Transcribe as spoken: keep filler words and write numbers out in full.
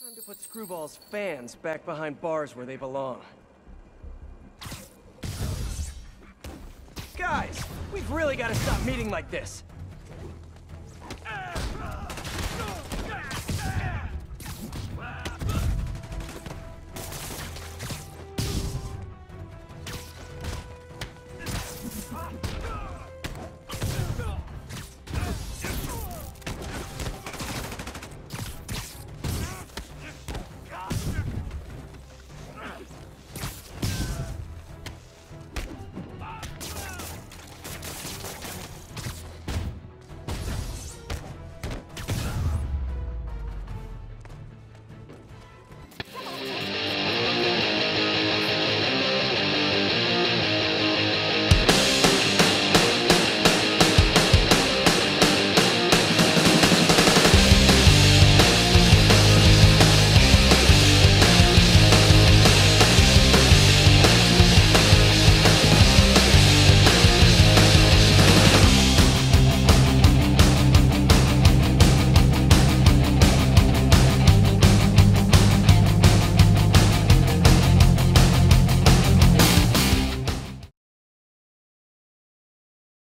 Time to put Screwball's fans back behind bars where they belong. Guys, we've really got to stop meeting like this. Ah!